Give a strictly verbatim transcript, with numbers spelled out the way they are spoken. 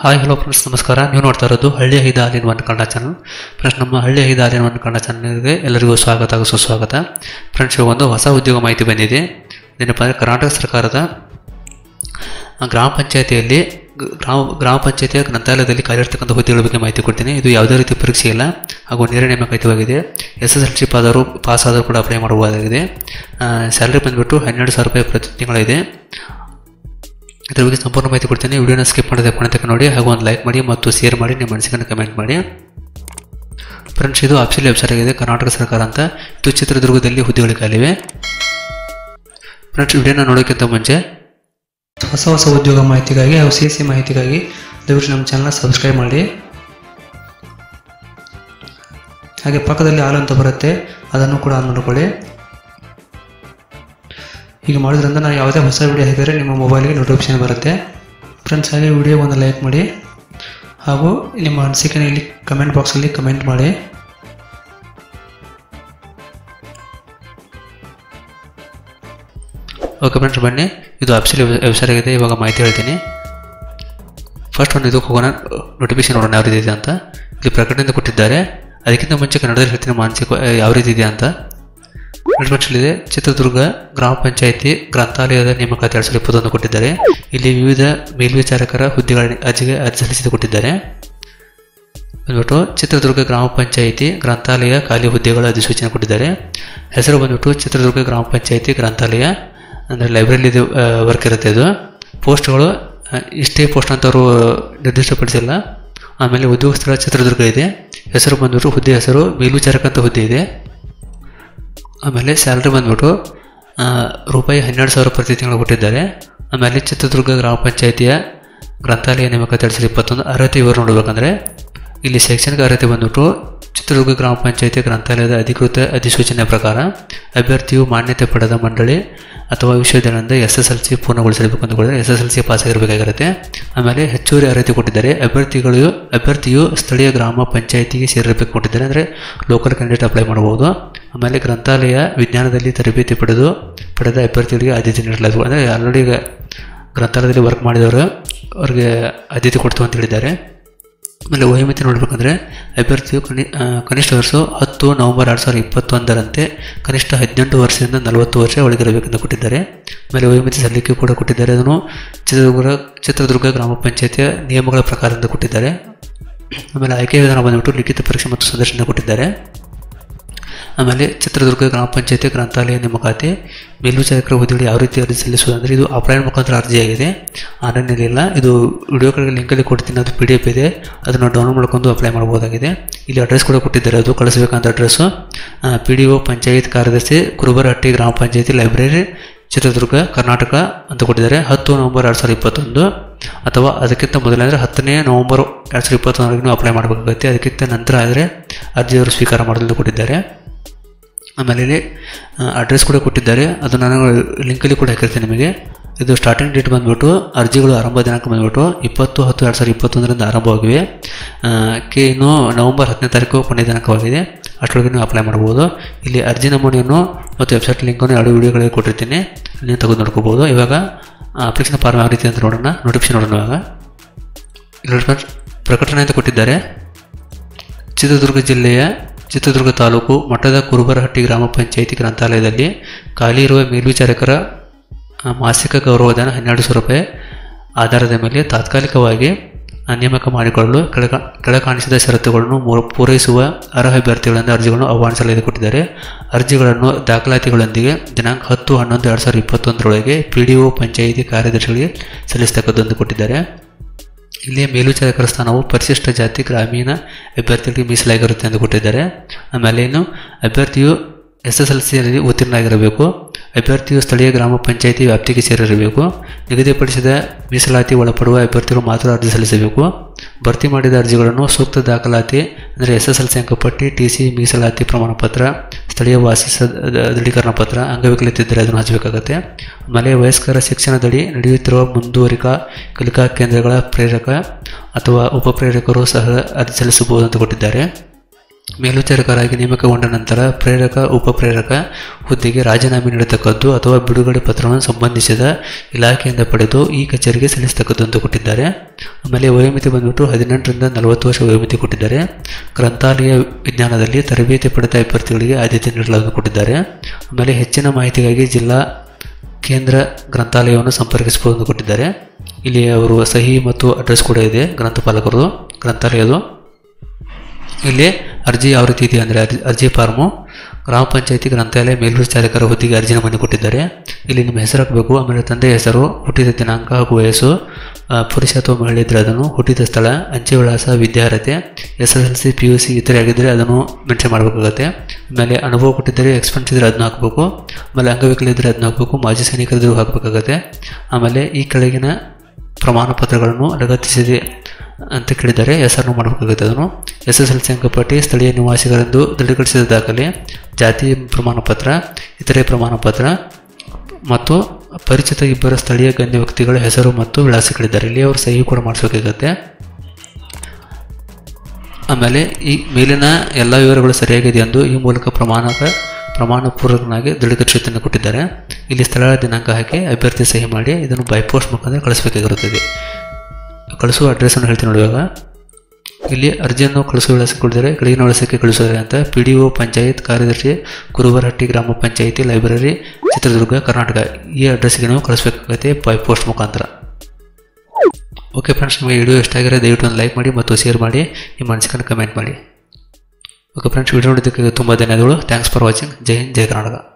Hi hello friends, ನಮಸ್ಕಾರ. ನೀವು ನೋಡ್ತಾ ಇರೋದು ಹಳ್ಳಿ ಐದು all in one Kannada channel. Friends, ನಮ್ಮ ಹಳ್ಳಿ ಐದು ಆಲ್ ಇನ್ ಒನ್ ಕನ್ನಡ ಚಾನಲ್ಗೆ ಎಲ್ಲರಿಗೂ ಸ್ವಾಗತ ಹಾಗೂ ಸುಸ್ವಾಗತ. ಫ್ರೆಂಡ್ಸ್, ಒಂದು ಹೊಸ ಉದ್ಯೋಗ ಮಾಹಿತಿ ಬಂದಿದೆ. ಏನಪ್ಪ ಅಂದರೆ, ಕರ್ನಾಟಕ ಸರ್ಕಾರದ ಗ್ರಾಮ ಪಂಚಾಯತಿಯಲ್ಲಿ ಗ್ರಾಮ ಗ್ರಾಮ ಪಂಚಾಯತಿಯ ಗ್ರಂಥಾಲಯದಲ್ಲಿ ಕಾರ್ಯರ್ತಕ್ಕಂಥ ಹುದ್ದೆಗಳ ಬಗ್ಗೆ ಮಾಹಿತಿ ಕೊಡ್ತೀನಿ. ಇದು ಯಾವುದೇ ರೀತಿ ಪರೀಕ್ಷೆ ಇಲ್ಲ ಹಾಗೂ ನೇರ ನೇಮಕಾತಿಯಾಗಿದೆ. ಎಸ್ ಎಸ್ ಎಲ್ ಸಿ ಪಾಸಾದರೂ ಪಾಸ್ ಆದರೂ ಕೂಡ ಅಪ್ಲೈ ಮಾಡಬಹುದಾಗಿದೆ. ಸ್ಯಾಲರಿ ಬಂದುಬಿಟ್ಟು ಹನ್ನೆರಡು ಸಾವಿರ ರೂಪಾಯಿ ಪ್ರತಿ ತಿಂಗಳಿದೆ. ಇದರ ಬಗ್ಗೆ ಸಂಪೂರ್ಣ ಮಾಹಿತಿ ಕೊಡ್ತೀನಿ. ವಿಡಿಯೋನ ಸ್ಕಿಪ್ ಮಾಡದೆ ಕೊನೆ ತನಕ ನೋಡಿ ಹಾಗೂ ಒಂದು ಲೈಕ್ ಮಾಡಿ ಮತ್ತು ಶೇರ್ ಮಾಡಿ, ನಿಮ್ಮ ಮನಸ್ಸಿಗೆ ಕಮೆಂಟ್ ಮಾಡಿ. ಫ್ರೆಂಡ್ಸ್, ಇದು ಅಫಿಷಿಯಲ್ ವೆಬ್ಸೈಟ್ ಆಗಿದೆ, ಕರ್ನಾಟಕ ಸರ್ಕಾರ ಅಂತ. ಇದು ಚಿತ್ರದುರ್ಗದಲ್ಲಿ ಹುದ್ದೆಗಳು ಖಾಲಿವೆ. ಫ್ರೆಂಡ್ಸ್, ವಿಡಿಯೋನ ನೋಡೋಕ್ಕಿಂತ ಮುಂಚೆ ಹೊಸ ಹೊಸ ಉದ್ಯೋಗ ಮಾಹಿತಿಗಾಗಿ ಹಾಗೂ ಸಿ ಎಸ್ ಸಿ ಮಾಹಿತಿಗಾಗಿ ದಯವಿಟ್ಟು ನಮ್ಮ ಚಾನಲ್ನ ಸಬ್ಸ್ಕ್ರೈಬ್ ಮಾಡಿ. ಹಾಗೆ ಪಕ್ಕದಲ್ಲಿ ಆಲ್ ಅಂತ ಬರುತ್ತೆ, ಅದನ್ನು ಕೂಡ ಆನ್ ಮಾಡಿಕೊಳ್ಳಿ. ಹೀಗೆ ಮಾಡೋದ್ರಿಂದ ನಾನು ಯಾವುದೇ ಹೊಸ ವಿಡಿಯೋ ಹಾಕಿದರೆ ನಿಮ್ಮ ಮೊಬೈಲ್ಗೆ ನೋಟಿಫಿಕೇಶನ್ ಬರುತ್ತೆ. ಫ್ರೆಂಡ್ಸ್, ಹಾಗೆ ವಿಡಿಯೋ ಒಂದು ಲೈಕ್ ಮಾಡಿ ಹಾಗೂ ನಿಮ್ಮ ಅನಿಸಿಕೆನ ಇಲ್ಲಿ ಕಮೆಂಟ್ ಬಾಕ್ಸಲ್ಲಿ ಕಮೆಂಟ್ ಮಾಡಿ. ಓಕೆ ಫ್ರೆಂಡ್ಸ್, ಬನ್ನಿ. ಇದು ಅಫಿಷಿಯಲ್ ವೆಬ್ಸೈಟ್ ಆಗಿದೆ. ಇವಾಗ ಮಾಹಿತಿ ಹೇಳ್ತೀನಿ. ಫಸ್ಟ್ ಒಂದು ಇದಕ್ಕೆ ಹೋಗೋಣ, ನೋಟಿಫಿಕೇಶನ್ ನೋಡೋಣ ಯಾವ ರೀತಿ ಇದೆ ಅಂತ. ಇಲ್ಲಿ ಪ್ರಕಟಣೆಯಿಂದ ಕೊಟ್ಟಿದ್ದಾರೆ. ಅದಕ್ಕಿಂತ ಮುಂಚೆ ಕನ್ನಡದಲ್ಲಿ ಹೇಳ್ತೀನಿ ಮಾನಸಿಕ ಯಾವ ರೀತಿ ಇದೆ ಅಂತ. ಇದೆ ಚಿತ್ರದುರ್ಗ ಗ್ರಾಮ ಪಂಚಾಯಿತಿ ಗ್ರಂಥಾಲಯದ ನೇಮಕಾತಿ ಎರಡು ಸಾವಿರದ ಇಪ್ಪತ್ತೊಂದು ಕೊಟ್ಟಿದ್ದಾರೆ. ಇಲ್ಲಿ ವಿವಿಧ ಮೇಲ್ವಿಚಾರಕರ ಹುದ್ದೆಗಳ ಅರ್ಜಿಗೆ ಅರ್ಜಿ ಸಲ್ಲಿಸಿದ್ದು ಕೊಟ್ಟಿದ್ದಾರೆ. ಬಂದ್ಬಿಟ್ಟು ಚಿತ್ರದುರ್ಗ ಗ್ರಾಮ ಪಂಚಾಯಿತಿ ಗ್ರಂಥಾಲಯ ಖಾಲಿ ಹುದ್ದೆಗಳ ಅಧಿಸೂಚನೆ ಕೊಟ್ಟಿದ್ದಾರೆ. ಹೆಸರು ಬಂದ್ಬಿಟ್ಟು ಚಿತ್ರದುರ್ಗ ಗ್ರಾಮ ಪಂಚಾಯಿತಿ ಗ್ರಂಥಾಲಯ, ಅಂದರೆ ಲೈಬ್ರರಿ ವರ್ಕ್ ಇರುತ್ತೆ. ಇದು ಪೋಸ್ಟ್ಗಳು ಇಷ್ಟೇ ಪೋಸ್ಟ್ ಅಂತ ಅವರು ನಿರ್ದಿಷ್ಟಪಡಿಸಿಲ್ಲ. ಆಮೇಲೆ ಉದ್ಯೋಗ ಸ್ಥಳ ಚಿತ್ರದುರ್ಗ ಇದೆ. ಹೆಸರು ಬಂದ್ಬಿಟ್ಟು ಹುದ್ದೆ ಹೆಸರು ಮೇಲ್ವಿಚಾರಕ ಅಂತ ಹುದ್ದೆ ಇದೆ. ಆಮೇಲೆ ಸ್ಯಾಲ್ರಿ ಬಂದ್ಬಿಟ್ಟು ರೂಪಾಯಿ ಹನ್ನೆರಡು ಸಾವಿರ ಪ್ರತಿ ತಿಂಗಳು ಕೊಟ್ಟಿದ್ದಾರೆ. ಆಮೇಲೆ ಚಿತ್ರದುರ್ಗ ಗ್ರಾಮ ಪಂಚಾಯಿತಿಯ ಗ್ರಂಥಾಲಯ ನೇಮಕಾತಿ ಎರಡು ಸಾವಿರದ ಇಪ್ಪತ್ತೊಂದು ಅರ್ಹತೆ ಇವರು ನೋಡಬೇಕಂದ್ರೆ ಇಲ್ಲಿ ಶೈಕ್ಷಣಿಕ ಅರ್ಹತೆ ಬಂದ್ಬಿಟ್ಟು ಚಿತ್ರದುರ್ಗ ಗ್ರಾಮ ಪಂಚಾಯಿತಿ ಗ್ರಂಥಾಲಯದ ಅಧಿಕೃತ ಅಧಿಸೂಚನೆ ಪ್ರಕಾರ ಅಭ್ಯರ್ಥಿಯು ಮಾನ್ಯತೆ ಪಡೆದ ಮಂಡಳಿ ಅಥವಾ ವಿಶ್ವವಿದ್ಯಾಲಯದಿಂದ ಎಸ್ ಎಸ್ ಎಲ್ ಸಿ ಪೂರ್ಣಗೊಳಿಸಬೇಕು ಅಂತ ಕೊಟ್ಟಿದ್ದಾರೆ. S S L C pass ಆಗಿರಬೇಕಾಗಿರುತ್ತೆ. ಆಮೇಲೆ ಹೆಚ್ಚುವರಿ ಅರ್ಹತೆ ಕೊಟ್ಟಿದ್ದಾರೆ. ಅಭ್ಯರ್ಥಿಗಳು ಅಭ್ಯರ್ಥಿಯು ಸ್ಥಳೀಯ ಗ್ರಾಮ ಪಂಚಾಯಿತಿಗೆ ಸೇರಿರಬೇಕು ಕೊಟ್ಟಿದ್ದಾರೆ, ಅಂದರೆ ಲೋಕಲ್ ಕ್ಯಾಂಡಿಡೇಟ್ ಅಪ್ಲೈ ಮಾಡಬಹುದು. ಆಮೇಲೆ ಗ್ರಂಥಾಲಯ ವಿಜ್ಞಾನದಲ್ಲಿ ತರಬೇತಿ ಪಡೆದು ಪಡೆದ ಅಭ್ಯರ್ಥಿಗಳಿಗೆ ಆದ್ಯತೆ ನೀಡಲಾಗುವುದು. ಅಂದರೆ ಆಲ್ರೆಡಿ ಗ್ರಂಥಾಲಯದಲ್ಲಿ ವರ್ಕ್ ಮಾಡಿದವರು ಅವ್ರಿಗೆ ಆದ್ಯತೆ ಕೊಡ್ತು ಅಂತ ಹೇಳಿದ್ದಾರೆ. ಆಮೇಲೆ ವಯೋಮಿತಿ ನೋಡಬೇಕಂದ್ರೆ ಅಭ್ಯರ್ಥಿಯು ಕನಿ ಕನಿಷ್ಠ ವರ್ಷ ಹತ್ತು ನವೆಂಬರ್ ಎರಡು ಸಾವಿರದ ಇಪ್ಪತ್ತೊಂದರಂತೆ ಕನಿಷ್ಠ ಹದಿನೆಂಟು ವರ್ಷದಿಂದ ನಲವತ್ತು ವರ್ಷ ಒಳಗಿರಬೇಕೆಂದು ಕೊಟ್ಟಿದ್ದಾರೆ. ಆಮೇಲೆ ವಯೋಮಿತಿ ಸಲ್ಲಿಕೆ ಕೂಡ ಕೊಟ್ಟಿದ್ದಾರೆ. ಅದನ್ನು ಚಿತ್ರದುರ್ಗ ಚಿತ್ರದುರ್ಗ ಗ್ರಾಮ ಪಂಚಾಯಿತಿಯ ನಿಯಮಗಳ ಪ್ರಕಾರದಿಂದ ಕೊಟ್ಟಿದ್ದಾರೆ. ಆಮೇಲೆ ಆಯ್ಕೆ ವಿಧಾನ ಬಂದ್ಬಿಟ್ಟು ಲಿಖಿತ ಪರೀಕ್ಷೆ ಮತ್ತು ಸಂದರ್ಶನ ಕೊಟ್ಟಿದ್ದಾರೆ. ಆಮೇಲೆ ಚಿತ್ರದುರ್ಗ ಗ್ರಾಮ ಪಂಚಾಯತಿ ಗ್ರಂಥಾಲಯ ನೇಮಕಾತಿ ಮೇಲ್ವಿಚಾರಕರ ಹುದ್ದೆಗಳು ಯಾವ ರೀತಿ ಅರ್ಜಿ ಸಲ್ಲಿಸುವುದು ಅಂದರೆ ಇದು ಆಫ್ಲೈನ್ ಮುಖಾಂತರ ಅರ್ಜಿಯಾಗಿದೆ, ಆನ್ಲೈನಲ್ಲಿ ಇಲ್ಲ. ಇದು ವಿಡಿಯೋ ಕಡೆಗೆ ಲಿಂಕಲ್ಲಿ ಕೊಡ್ತೀನಿ, ಅದು ಪಿ ಡಿ ಎಫ್ ಇದೆ, ಅದನ್ನು ಡೌನ್ಲೋಡ್ ಮಾಡ್ಕೊಂಡು ಅಪ್ಲೈ ಮಾಡ್ಬೋದಾಗಿದೆ. ಇಲ್ಲಿ ಅಡ್ರೆಸ್ ಕೂಡ ಕೊಟ್ಟಿದ್ದಾರೆ, ಅದು ಕಳಿಸಬೇಕಂತ address P D O panchayat ಕಾರ್ಯದರ್ಶಿ ಕುರುಬರಹಟ್ಟಿ ಗ್ರಾಮ ಪಂಚಾಯತಿ ಲೈಬ್ರರಿ ಚಿತ್ರದುರ್ಗ ಕರ್ನಾಟಕ ಅಂತ ಕೊಟ್ಟಿದ್ದಾರೆ. ಹತ್ತು ನವೆಂಬರ್ ಎರಡು ಸಾವಿರದ ಇಪ್ಪತ್ತೊಂದು ಅಥವಾ ಅದಕ್ಕಿಂತ ಮೊದಲೇ ಅಂದರೆ ಹತ್ತನೇ ನವೆಂಬರ್ ಎರಡು ಸಾವಿರದ ಇಪ್ಪತ್ತೊಂದರಿಗೆ ಅಪ್ಲೈ ಮಾಡಬೇಕಾಗುತ್ತೆ. ಅದಕ್ಕಿಂತ ನಂತರ ಆದರೆ ಅರ್ಜಿಯವರು ಸ್ವೀಕಾರ ಮಾಡಲು ಕೊಟ್ಟಿದ್ದಾರೆ. ಆಮೇಲೆ ಇಲ್ಲಿ ಅಡ್ರೆಸ್ ಕೂಡ ಕೊಟ್ಟಿದ್ದಾರೆ, ಅದು ನಾನು ಲಿಂಕಲ್ಲಿ ಕೂಡ ಹಾಕಿರ್ತೀನಿ ನಿಮಗೆ. ಇದು ಸ್ಟಾರ್ಟಿಂಗ್ ಡೇಟ್ ಬಂದುಬಿಟ್ಟು ಅರ್ಜಿಗಳು ಆರಂಭ ದಿನಾಂಕ ಬಂದುಬಿಟ್ಟು ಇಪ್ಪತ್ತು ಹತ್ತು ಎರಡು ಸಾವಿರದ ಇಪ್ಪತ್ತೊಂದರಿಂದ ಆರಂಭವಾಗಿವೆ. ಕೆ ಇನ್ನು ನವೆಂಬರ್ ಹತ್ತನೇ ತಾರೀಕು ಕೊನೆಯ ದಿನಾಂಕವಾಗಿದೆ. ಅಷ್ಟರೊಳಗೆ ನೀವು ಅಪ್ಲೈ ಮಾಡ್ಬೋದು. ಇಲ್ಲಿ ಅರ್ಜಿ ನಮೂನೆಯನ್ನು ಮತ್ತು ವೆಬ್ಸೈಟ್ ಲಿಂಕನ್ನು ಎರಡು ವಿಡಿಯೋಗಳಿಗೆ ಕೊಟ್ಟಿರ್ತೀನಿ, ನೀವು ತೆಗೆದು ನೋಡ್ಕೋಬೋದು. ಇವಾಗ ಅಪ್ಲಿಕೇಶನ್ ಫಾರ್ಮ್ ಯಾವ ರೀತಿ ಅಂತ ನೋಡೋಣ, ನೋಟಿಫಿಕೇಶನ್ ನೋಡೋಣ. ಇವಾಗ ಇಲ್ಲಿ ಪ್ರಕಟಣೆ ಅಂತ ಕೊಟ್ಟಿದ್ದಾರೆ. ಚಿತ್ರದುರ್ಗ ಜಿಲ್ಲೆಯ ಚಿತ್ರದುರ್ಗ ತಾಲೂಕು ಮಠದ ಕುರುಬರಹಟ್ಟಿ ಗ್ರಾಮ ಪಂಚಾಯಿತಿ ಗ್ರಂಥಾಲಯದಲ್ಲಿ ಖಾಲಿ ಇರುವ ಮೇಲ್ವಿಚಾರಕರ ಮಾಸಿಕ ಗೌರವಧನ ಹನ್ನೆರಡು ಸಾವಿರ ರೂಪಾಯಿ ಆಧಾರದ ಮೇಲೆ ತಾತ್ಕಾಲಿಕವಾಗಿ ನೇಮಕ ಮಾಡಿಕೊಳ್ಳಲು ಕೆಳ ಕೆಳಕಾಣಿಸಿದ ಷರತ್ತುಗಳನ್ನು ಪೂರೈಸುವ ಅರ್ಹ ಅಭ್ಯರ್ಥಿಗಳಿಂದ ಅರ್ಜಿಗಳನ್ನು ಆಹ್ವಾನಿಸಲಾಗಿದೆ ಕೊಟ್ಟಿದ್ದಾರೆ. ಅರ್ಜಿಗಳನ್ನು ದಾಖಲಾತಿಗಳೊಂದಿಗೆ ದಿನಾಂಕ ಹತ್ತು ಹನ್ನೊಂದು ಎರಡು ಸಾವಿರದ ಇಪ್ಪತ್ತೊಂದರೊಳಗೆ ಪಿ ಡಿ ಒ ಪಂಚಾಯಿತಿ ಕಾರ್ಯದರ್ಶಿಗಳಿಗೆ ಸಲ್ಲಿಸತಕ್ಕದ್ದು ಕೊಟ್ಟಿದ್ದಾರೆ. ಇಲ್ಲಿ ಮೇಲ್ವಿಚಾರಕರ ಸ್ಥಾನವು ಪರಿಶಿಷ್ಟ ಜಾತಿ ಗ್ರಾಮೀಣ ಅಭ್ಯರ್ಥಿಗಳಿಗೆ ಮೀಸಲಾಗಿರುತ್ತೆ ಎಂದು ಕೊಟ್ಟಿದ್ದಾರೆ. ಆಮೇಲೆ ಇನ್ನು ಅಭ್ಯರ್ಥಿಯು ಎಸ್ ಎಸ್ ಎಲ್ ಸಿಯಲ್ಲಿ ಉತ್ತೀರ್ಣರಾಗಿರಬೇಕು. ಅಭ್ಯರ್ಥಿಯು ಸ್ಥಳೀಯ ಗ್ರಾಮ ಪಂಚಾಯಿತಿ ವ್ಯಾಪ್ತಿಗೆ ಸೇರಿರಬೇಕು. ನಿಗದಿಪಡಿಸಿದ ಮೀಸಲಾತಿ ಒಳಪಡುವ ಅಭ್ಯರ್ಥಿಗಳು ಮಾತ್ರ ಅರ್ಜಿ ಸಲ್ಲಿಸಬೇಕು. ಭರ್ತಿ ಮಾಡಿದ ಅರ್ಜಿಗಳನ್ನು ಸೂಕ್ತ ದಾಖಲಾತಿ ಅಂದರೆ ಎಸ್ ಎಸ್ ಎಲ್ ಸಿ ಅಂಕಪಟ್ಟಿ, ಟಿ ಸಿ, ಮೀಸಲಾತಿ ಪ್ರಮಾಣ ಪತ್ರ, ಸ್ಥಳೀಯ ವಾಸಿ ದೃಢೀಕರಣ ಪತ್ರ, ಅಂಗವಿಕಲತೆ ಇದ್ದರೆ ಅದನ್ನು ಹಚ್ಚಬೇಕಾಗತ್ತೆ. ಆಮೇಲೆ ವಯಸ್ಕರ ಶಿಕ್ಷಣದಡಿ ನಡೆಯುತ್ತಿರುವ ಮುಂದುವರಿಕಾ ಕಲಿಕಾ ಕೇಂದ್ರಗಳ ಪ್ರೇರಕ ಅಥವಾ ಉಪಪ್ರೇರಕರು ಸಹ ಅರ್ಜಿ ಸಲ್ಲಿಸಬಹುದು ಅಂತ ಕೊಟ್ಟಿದ್ದಾರೆ. ಮೇಲ್ವಿಚಾರಕರಾಗಿ ನೇಮಕಗೊಂಡ ನಂತರ ಪ್ರೇರಕ ಉಪಪ್ರೇರಕ ಹುದ್ದೆಗೆ ರಾಜೀನಾಮೆ ನೀಡತಕ್ಕದ್ದು ಅಥವಾ ಬಿಡುಗಡೆ ಪತ್ರವನ್ನು ಸಂಬಂಧಿಸಿದ ಇಲಾಖೆಯಿಂದ ಪಡೆದು ಈ ಕಚೇರಿಗೆ ಸಲ್ಲಿಸತಕ್ಕದ್ದು ಅಂತ ಕೊಟ್ಟಿದ್ದಾರೆ. ಆಮೇಲೆ ವಯೋಮಿತಿ ಬಂದ್ಬಿಟ್ಟು ಹದಿನೆಂಟರಿಂದ ನಲವತ್ತು ವರ್ಷ ವಯೋಮಿತಿ ಕೊಟ್ಟಿದ್ದಾರೆ. ಗ್ರಂಥಾಲಯ ವಿಜ್ಞಾನದಲ್ಲಿ ತರಬೇತಿ ಪಡೆದ ಅಭ್ಯರ್ಥಿಗಳಿಗೆ ಆದ್ಯತೆ ನೀಡಲಾಗಿ ಕೊಟ್ಟಿದ್ದಾರೆ. ಆಮೇಲೆ ಹೆಚ್ಚಿನ ಮಾಹಿತಿಗಾಗಿ ಜಿಲ್ಲಾ ಕೇಂದ್ರ ಗ್ರಂಥಾಲಯವನ್ನು ಸಂಪರ್ಕಿಸಬಹುದು ಕೊಟ್ಟಿದ್ದಾರೆ. ಇಲ್ಲಿ ಅವರು ಸಹಿ ಮತ್ತು ಅಡ್ರೆಸ್ ಕೂಡ ಇದೆ ಗ್ರಂಥಪಾಲಕರು ಗ್ರಂಥಾಲಯದು. ಇಲ್ಲಿ ಅರ್ಜಿ ಯಾವ ರೀತಿ ಇದೆ ಅಂದರೆ ಅರ್ಜಿ ಫಾರ್ಮು ಗ್ರಾಮ ಪಂಚಾಯತಿ ಗ್ರಂಥಾಲಯ ಮೇಲ್ವಿಚಾರಕರ ಹುದ್ದೆಗೆ ಅರ್ಜಿನ ಮನೆ ಕೊಟ್ಟಿದ್ದಾರೆ. ಇಲ್ಲಿ ನಿಮ್ಮ ಹೆಸರು ಹಾಕಬೇಕು. ಆಮೇಲೆ ತಂದೆ ಹೆಸರು, ಹುಟ್ಟಿದ ದಿನಾಂಕ ಹಾಗೂ ವಯಸ್ಸು, ಪುರುಷ ಅಥವಾ ಮಹಿಳೆ ಇದ್ದರೆ ಅದನ್ನು, ಹುಟ್ಟಿದ ಸ್ಥಳ, ಅಂಚೆ ವಿಳಾಸ, ವಿದ್ಯಾರ್ಹತೆ, S S L C P U C ಇತರೆ ಆಗಿದ್ದರೆ ಅದನ್ನು ಮೆನ್ಷನ್ ಮಾಡಬೇಕಾಗುತ್ತೆ. ಆಮೇಲೆ ಅನುಭವ ಕೊಟ್ಟಿದ್ದರೆ ಎಕ್ಸ್ಪೆನ್ಸ್ ಇದ್ದರೆ ಅದನ್ನು ಹಾಕಬೇಕು. ಆಮೇಲೆ ಅಂಗವಿಕಲ ಇದ್ದರೆ ಅದನ್ನು ಹಾಕಬೇಕು. ಮಾಜಿ ಸೈನಿಕರಿದ್ದರೂ ಹಾಕಬೇಕಾಗುತ್ತೆ. ಆಮೇಲೆ ಈ ಕೆಳಗಿನ ಪ್ರಮಾಣ ಪತ್ರಗಳನ್ನು ಲಗತ್ತಿಸಿದೆ ಅಂತ ಕೇಳಿದ್ದಾರೆ. ಹೆಸರನ್ನು ಮಾಡಬೇಕಾಗುತ್ತೆ. ಅದನ್ನು ಎಸ್ ಎಸ್ ಎಲ್ ಸಿ ಅಂಕಪಟ್ಟಿ, ಸ್ಥಳೀಯ ನಿವಾಸಿಗರೆಂದು ದೃಢೀಕರಿಸಿದ ದಾಖಲೆ, ಜಾತಿ ಪ್ರಮಾಣ ಪತ್ರ, ಇತರೆ ಪ್ರಮಾಣ ಪತ್ರ ಮತ್ತು ಪರಿಚಿತ ಇಬ್ಬರ ಸ್ಥಳೀಯ ಗಣ್ಯ ವ್ಯಕ್ತಿಗಳ ಹೆಸರು ಮತ್ತು ವಿಳಾಸ ಕೇಳಿದ್ದಾರೆ. ಇಲ್ಲಿ ಅವರು ಸಹಿ ಕೂಡ ಮಾಡಿಸಬೇಕಾಗುತ್ತೆ. ಆಮೇಲೆ ಈ ಮೇಲಿನ ಎಲ್ಲ ವಿವರಗಳು ಸರಿಯಾಗಿದೆ ಎಂದು ಈ ಮೂಲಕ ಪ್ರಮಾಣಕ ಪ್ರಮಾಣ ಪೂರ್ವಕನಾಗಿ ದೃಢೀಕರಿಸುತ್ತನ್ನು ಕೊಟ್ಟಿದ್ದಾರೆ. ಇಲ್ಲಿ ಸ್ಥಳ ದಿನಾಂಕ ಹಾಕಿ ಅಭ್ಯರ್ಥಿ ಸಹಿ ಮಾಡಿ ಇದನ್ನು ಬೈ ಪೋಸ್ಟ್ ಮುಖಾಂತರ ಕಳಿಸಬೇಕಾಗಿರುತ್ತದೆ. ಕಳಿಸುವ ಅಡ್ರೆಸ್ಸನ್ನು ಹೇಳ್ತೀನಿ ನೋಡಿ. ಇವಾಗ ಇಲ್ಲಿ ಅರ್ಜಿಯನ್ನು ಕಳಿಸುವ ವಿಳಾಸ ಕೊಟ್ಟಿದ್ದಾರೆ. ಕೆಳಗಿನ ವಿಳಾಸಕ್ಕೆ ಕಳಿಸಿದ್ದಾರೆ ಅಂತ ಪಿ ಡಿ ಒ ಪಂಚಾಯತ್ ಕಾರ್ಯದರ್ಶಿ ಕುರುಬರಹಟ್ಟಿ ಗ್ರಾಮ ಪಂಚಾಯಿತಿ ಲೈಬ್ರರಿ ಚಿತ್ರದುರ್ಗ ಕರ್ನಾಟಕ ಈ ಅಡ್ರೆಸ್ಗೆ ನಾವು ಕಳಿಸಬೇಕಾಗುತ್ತೆ ಬೈ ಪೋಸ್ಟ್ ಮುಖಾಂತರ. ಓಕೆ ಫ್ರೆಂಡ್ಸ್, ನಿಮಗೆ ವಿಡಿಯೋ ಇಷ್ಟ ಆಗಿರೋ ದಯವಿಟ್ಟು ಒಂದು ಲೈಕ್ ಮಾಡಿ ಮತ್ತು ಶೇರ್ ಮಾಡಿ, ನಿಮ್ಮ ಅನಿಸಿಕೆಯನ್ನು ಕಮೆಂಟ್ ಮಾಡಿ. ಓಕೆ ಫ್ರೆಂಡ್ಸ್, ವಿಡಿಯೋ ನೋಡಿದ್ದಕ್ಕೆ ತುಂಬ ಧನ್ಯವಾದಗಳು. Thanks for watching. Jai Hind, Jai Karnataka.